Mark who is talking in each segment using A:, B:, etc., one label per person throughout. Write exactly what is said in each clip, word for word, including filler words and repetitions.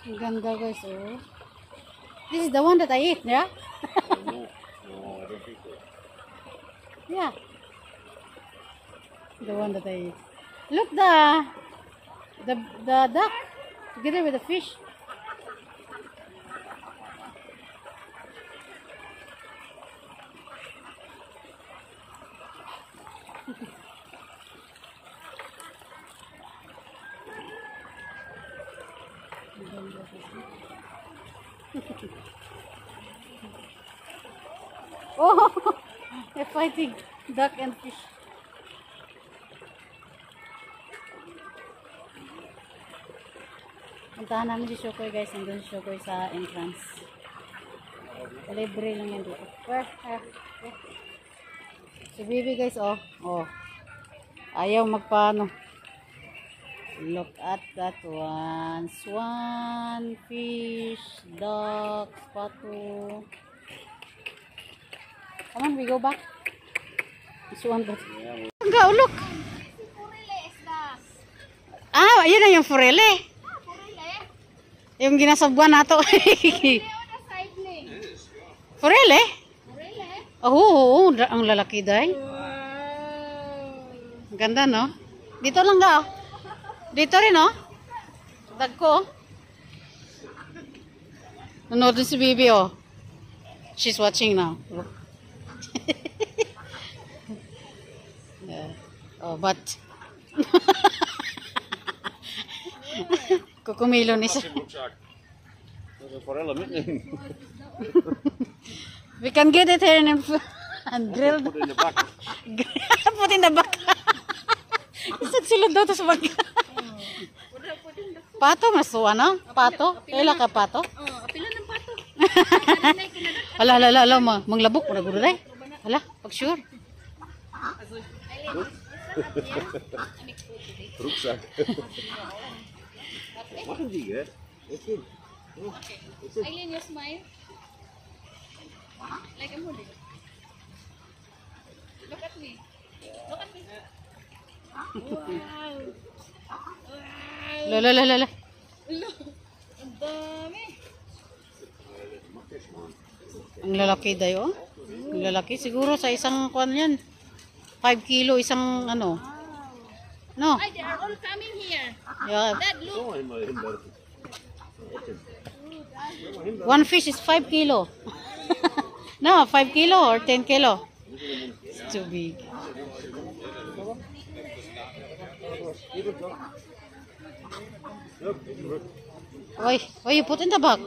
A: Ang ganda guys, oh. This is the one that I ate, yeah?
B: No, no, I don't think so.
A: Yeah. The one that I ate. Look, the the the duck together with the fish. Oh, they're fighting duck and fish. Puntahan namin si Shokoy guys, nandun si Shokoy sa entrance. Libre lang yan dito. Where? Where? Where? Si Bibi guys, oh. Oh. Ayaw magpaano. Look at that one. Swan, fish, duck, pato. Come on, we go back. Swan, duck. Enggak, look. Ah, yun na yung forele. Yung ginasabuan nato. Forele? Oh, oo, ang lalaki dahil. Ganda, no? Dito lang daw. Dito rin, no? Dagko. Nanood din si Bibi, oh. She's watching now. Yeah. Oh, but... Kukumilo ni siya. We can get it here and, and grilled.
B: Put it in the back.
A: Put in the back. Isang silod daw to sa baga. Pato mas ano? Pato? Ila ka pato?
C: Oh, apila ng pato.
A: Hala, hala, hala, hala. Manglabok mo na gulo day. Hala, pag sure.
B: Ruksak. Makan juga. It's good.
C: Aileen, you smile. Like a movie. Look at me. Look at me. Wow.
A: Lala, lala, lala.
C: Ang dami.
A: Ang lalaki dayo. Ang lalaki. Siguro sa isang kwan yan. five kilo isang ano. No.
C: Ay, they are all coming here.
A: Yeah.
C: Dad, look.
A: One fish is five kilo. No, five kilo or ten kilo. It's too big. Why? Why you put in the bag?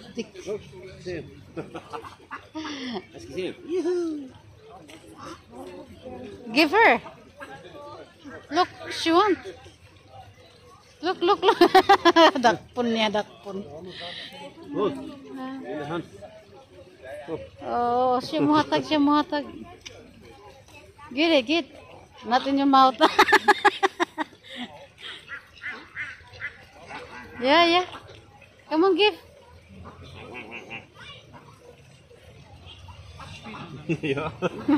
A: Give her. Look, she want. Look, look, look. Dakpon niya, dakpon.
B: Look. In the hand.
A: Oh, siya muhatag, siya muhatag. Get it, get. Not in your mouth. Yeah, yeah. Come on, give.
B: Ja.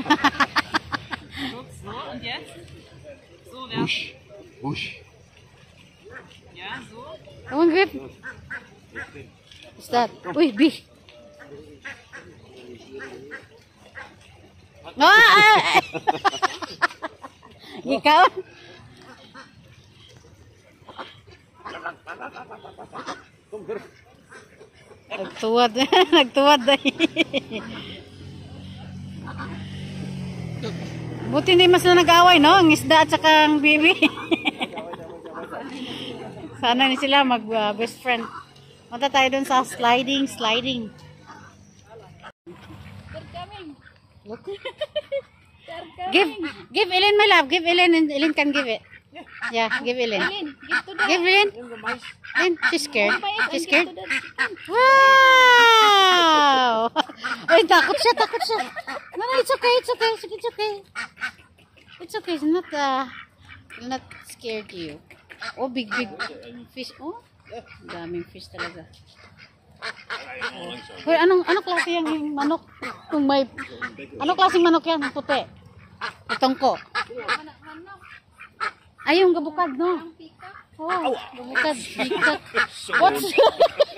D: So, und jetzt? So, wer?
B: Busch. Busch.
D: Ja, so.
A: Come on, give. What's that? Uy, B. Ah! ah. Ikaw? Nagtuwad. Nagtuwad dahil. Buti hindi mas na nag-away, no? Ang isda at saka ang bibi. Sana ni sila mag uh, best friend. Punta tayo dun sa sliding, sliding.
C: They're coming.
A: Look.
C: They're coming.
A: Give, give Ellen, my love. Give Ellen and Ellen can give it. Yeah, give Ellen.
C: Aileen, give to Dad.
A: Give Ellen. Ellen, she's scared. She's scared.
C: Give to Dad.
A: Wow! Ay, takot siya, takot siya. No, no, it's okay, it's okay, it's okay. It's okay, it's not, uh, not scared to you. Oh, big, big fish. Oh, daming fish talaga. Hoy, anong, anong klase yan yung manok? Kung may, anong klaseng manok yan? Puti. Itong ko. Ay, yung gabukad, no? Oh, gabukad. Bikak. What's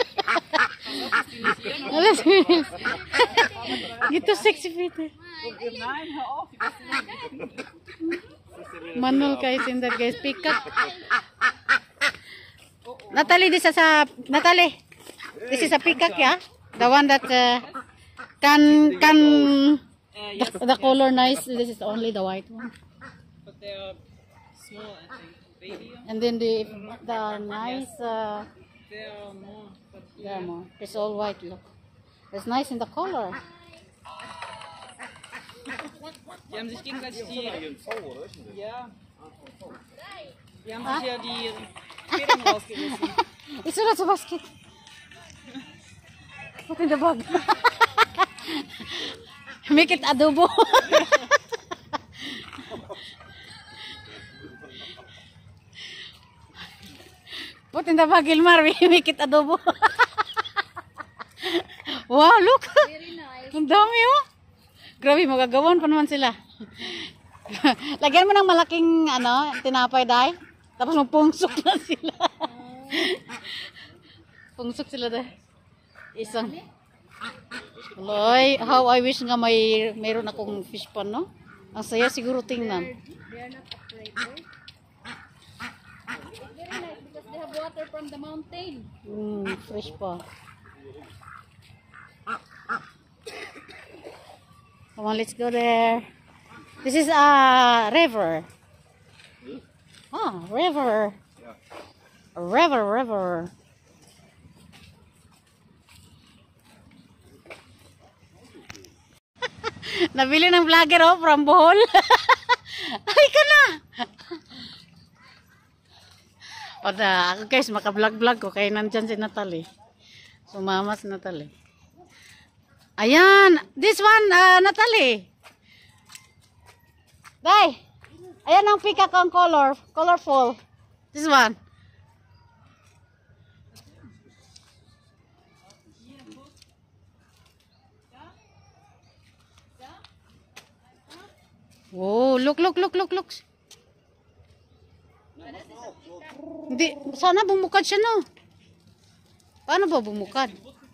A: Alas, Gito sexy Peter.
D: Nein, hör auf.
A: Manol guys in that guys. Peacock. Natalie, this is a Natalie. This is a peacock, yeah? The one that uh, can can
D: Uh,
A: the,
D: yes,
A: the color nice. This is only the white one.
D: but they're small, I think. Baby,
A: And then the the nice uh,
D: they're more. But
A: yeah, more. It's all white. Look, it's nice in the color.
D: die haben sich gegenseitig die. Ja. Die haben
A: Ah?
D: sich ja die Federn rausgerissen.
A: It's not a basket. Put in the bag. Make it adobo. Put in the bag, Ilmar. We make it adobo. Wow, look.
C: Very nice.
A: Ang dami oh. Grabe, magagawan pa naman sila. Lagyan mo ng malaking ano, tinapay dahil. Tapos magpungsok na sila. Pungsok sila dahil. Isang. Loy, how I wish nga may meron akong fish pond, no? Ang saya siguro tingnan.
C: They are not afraid, right? Very nice because they have water from the mountain.
A: Mm, fresh pa. Come on, let's go there. This is a river. Ah, river. A river, river. Nabili ng vlogger oh, from Bohol. Ay ka na. O da, ako guys, maka-vlog-vlog ko kaya nandyan si Natalie. Sumama si Natalie. Ayan, this one, uh, Natalie. Day, ayan ang peacock ang color, colorful. This one. Oh, look, look, look, look, look. Hindi, sana bumukad siya, no? Paano ba bumukad?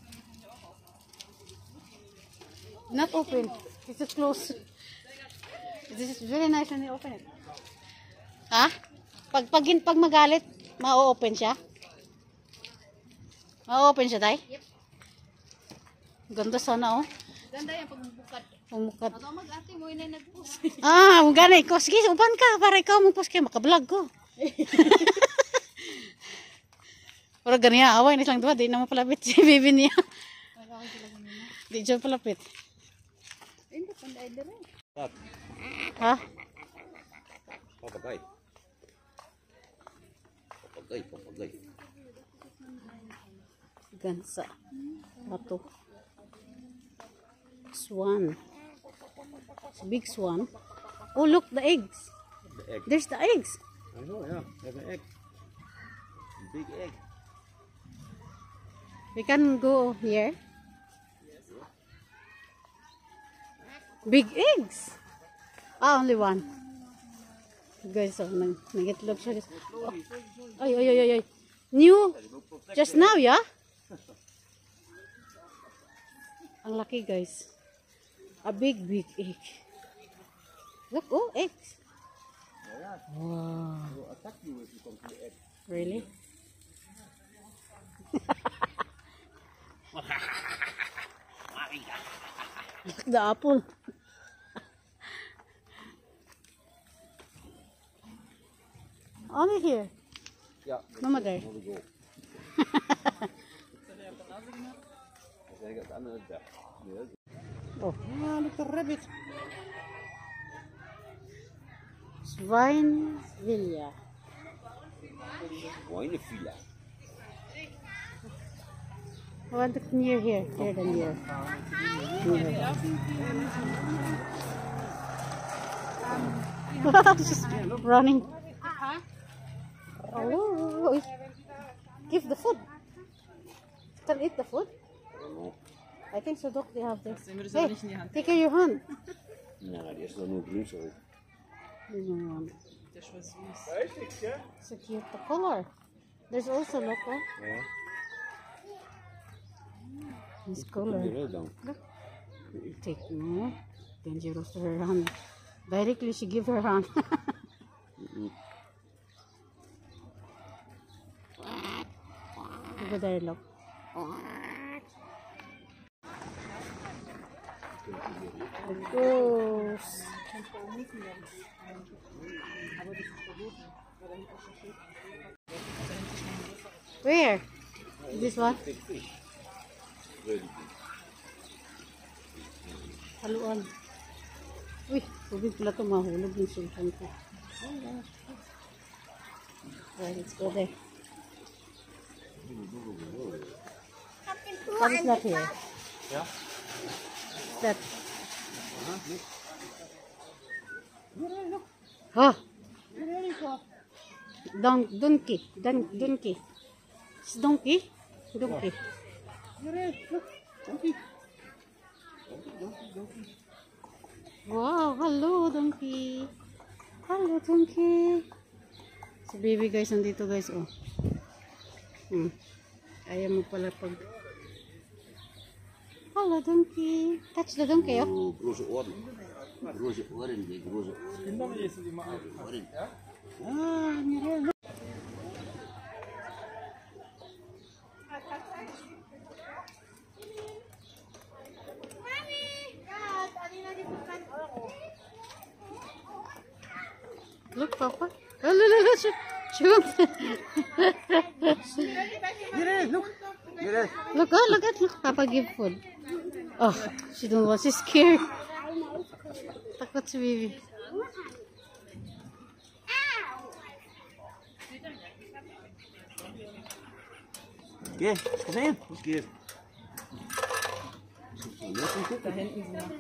A: Not open. This is close. This is very nice when you open it. Ha? Pag, pag, pag magalit, ma-open siya? Ma-open siya, tay?
C: Yep.
A: Ganda sana, oh.
C: Ganda yan pag bukad.
A: Bumukad.
C: Ako mag-ate mo yun ay nag-post.
A: Ah, ang gana ikaw. Sige, upan ka. Para ikaw mag-post kayo. Makablog ko. Pero ganyan, away na lang doon. Di na mapalapit si baby niya. Di dyan palapit.
C: Hindi, panday din rin.
A: Ha?
B: Papagay. Papagay, papagay.
A: Gansa. Bato. Swan. It's a big swan. Oh, look, the eggs.
B: The egg.
A: There's the eggs.
B: I know, yeah. They have an egg. Big egg.
A: We can go here. Big eggs. Ah, only one. Guys, so nag nagitlog siya. Oh. Ay, ay, ay, ay, ay. New. Just now, yeah? Ang laki, guys. A big, big egg. Look, oh, eggs. Wow. Really? Look, the apple. Only here.
B: Yeah.
A: Mama there.
B: There we go. I got another duck. Yeah.
A: Oh, ah, look the rabbit. Swinesvilla.
B: Schweinefila.
A: I want it near here, here than here. Near. Just running. Oh, give the food. Can eat the food? I think so, Doc. They have this.
D: Den würdest du aber
A: Hey,
D: nicht in die Hand.
A: take care your hand.
B: Na, die ist doch nur grün so.
A: No,
D: Der ist voll süß.
A: so cute. The color. There's also local.
B: Ja.
A: This color.
B: The red down.
A: Take no. Dangerous to her hand. Directly she give her hand. Go there, look. It goes. Where? This one?
B: Big fish. Very big.
A: Haluan. Uy, tubig pala ito. Mahulog yung sultan ko. Right, let's go there. What is that here?
B: Yeah.
A: What's that? Oh! Don donkey. Don donkey. It's donkey? Donkey. Wow, hello donkey. Hello donkey. Si baby guys nandito guys oh. Hmm. Ayaw mo pala pag hello donkey. Touch the donkey oh.
B: Große Ohren. Große Ohren, die große Ohren.
A: Ah, mira. Look, Papa. Oh, look, look, look. Shoot. Shoot.
B: Look.
A: Look, oh, look at, look. Papa give food. Oh, she don't want, she's scared. Takot si baby.
B: Geh, komm her. Geh.
D: Da hinten sind noch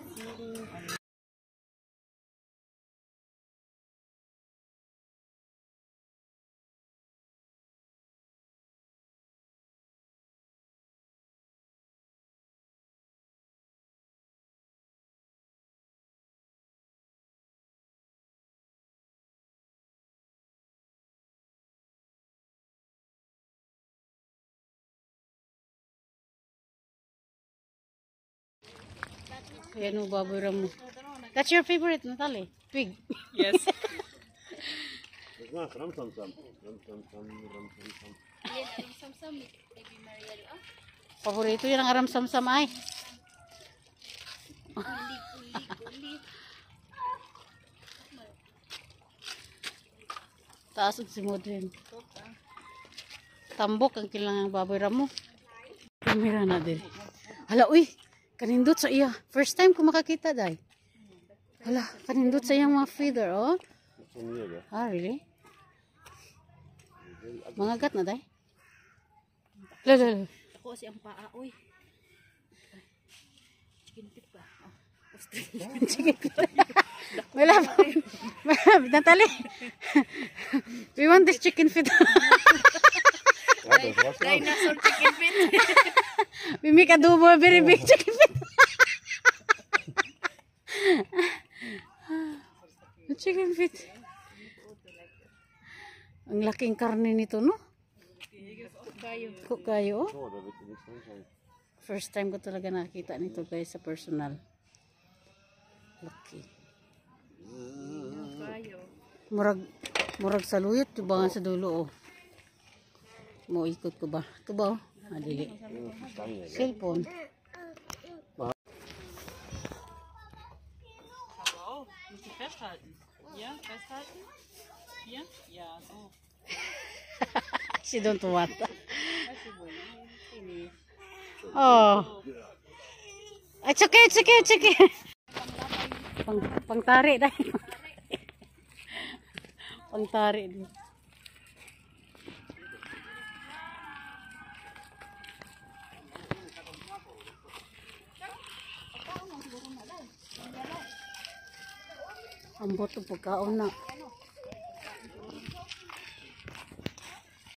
A: Ayan o, baboy ramo. That's your favorite, Natalie? Pig.
D: Yes.
B: Das war's. Ram, sam, sam. Ram, sam, sam. Ram, sam, sam.
C: Yan, alam sam-sam. Baby Mariel. Ah,
A: Paborito yan ang aram sam-sam ay.
C: uli, uli, uli.
A: Taas ang simod rin. Tambok ang kilangang baboy ramo. Kamera na din. Hala, uy! Kanindot sa iya. First time ko makakita, day. Hala, kanindot sa iyang mga feeder, oh.
B: Von mir, gell?
A: Ah, really? Mga gat na, day? Lalo, lalo.
C: Ako si ang paa, uy. Chicken feet ba?
A: Chicken feet. May laban. May laban. Natalie. We want this chicken feet.
C: Dinosaur chicken feet.
A: We make adobo, very big chicken feet. Chicken feet. Ang laking karne nito, no? Kukayo.
B: So, da wird nichts drin.
A: First time ko talaga nakita nito guys sa personal. Laki. Murag, murag saluyot. Diba nga sa dulo, oh. Mo ikot ko ba? Ito ba, oh? Ah, dili. Cellphone.
D: Wow, musst du festhalten. Hier, festhalten. Hier, ja, so.
A: She don't want. Oh. It's okay, it's okay, it's okay. Pang, pangtari dahil. Pangtari din. Ang boto pagkaon na.